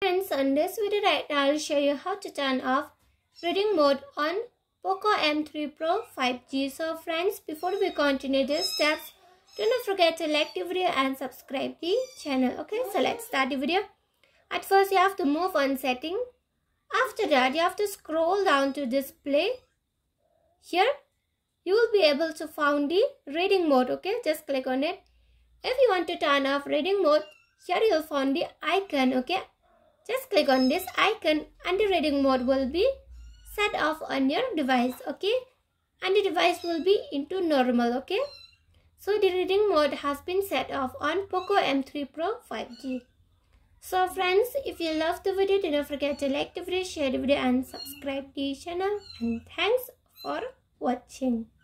Friends, on this video right now I'll show you how to turn off reading mode on Poco M3 Pro 5G. So friends, before we continue these steps, do not forget to like the video and subscribe the channel. Okay, so let's start the video. At first you have to move on setting. After that you have to scroll down to display. Here you will be able to find the reading mode. Okay, just click on it. If you want to turn off reading mode, here you'll find the icon. Okay, just click on this icon and the reading mode will be set off on your device. Okay, and the device will be into normal. Okay, so the reading mode has been set off on Poco M3 Pro 5G. So friends, if you love the video, do not forget to like the video, share the video and subscribe the channel, and thanks for watching.